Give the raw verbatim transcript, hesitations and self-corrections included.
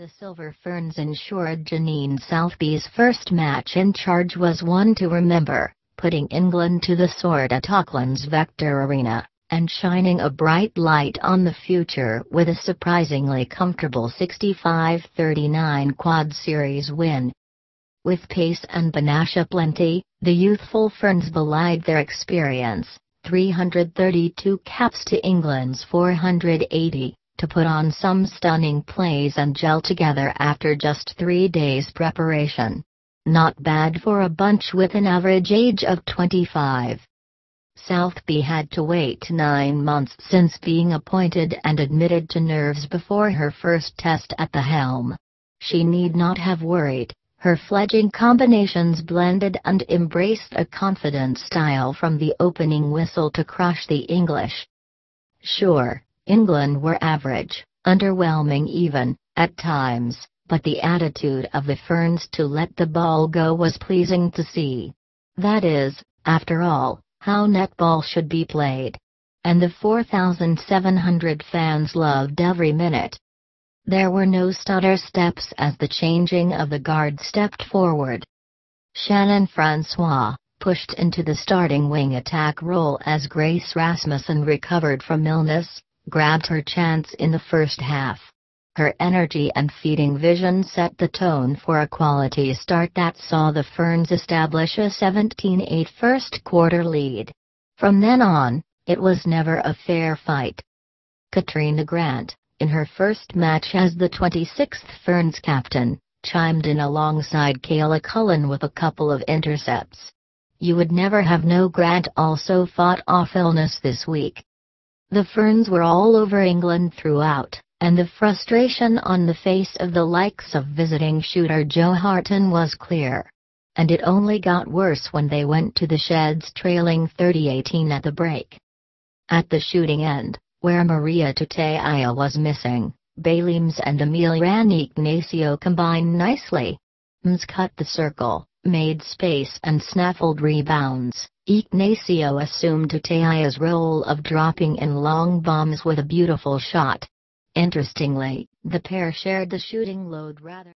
The Silver Ferns ensured Janine Southby's first match in charge was one to remember, putting England to the sword at Auckland's Vector Arena, and shining a bright light on the future with a surprisingly comfortable sixty-five thirty-nine quad series win. With pace and panache aplenty, the youthful Ferns belied their experience, three hundred thirty-two caps to England's four hundred eighty, to put on some stunning plays and gel together after just three days' preparation. Not bad for a bunch with an average age of twenty-five. Southby had to wait nine months since being appointed and admitted to nerves before her first test at the helm. She need not have worried. Her fledging combinations blended and embraced a confident style from the opening whistle to crush the English. Sure, England were average, underwhelming even, at times, but the attitude of the Ferns to let the ball go was pleasing to see. That is, after all, how netball should be played. And the four thousand seven hundred fans loved every minute. There were no stutter steps as the changing of the guard stepped forward. Shannon Francois pushed into the starting wing attack role as Grace Rasmussen recovered from illness, grabbed her chance in the first half. Her energy and feeding vision set the tone for a quality start that saw the Ferns establish a seventeen eight first quarter lead. From then on, it was never a fair fight. Katrina Grant, in her first match as the twenty-sixth Ferns captain, chimed in alongside Kayla Cullen with a couple of intercepts. You would never have known Grant also fought off illness this week. The Ferns were all over England throughout, and the frustration on the face of the likes of visiting shooter Joe Harton was clear. And it only got worse when they went to the sheds trailing thirty eighteen at the break. At the shooting end, where Maria Tuteaya was missing, Balims and Emilian Ignacio combined nicely. Ms cut the circle, made space and snaffled rebounds. Ignacio assumed Tuteaya's role of dropping in long bombs with a beautiful shot. Interestingly, the pair shared the shooting load rather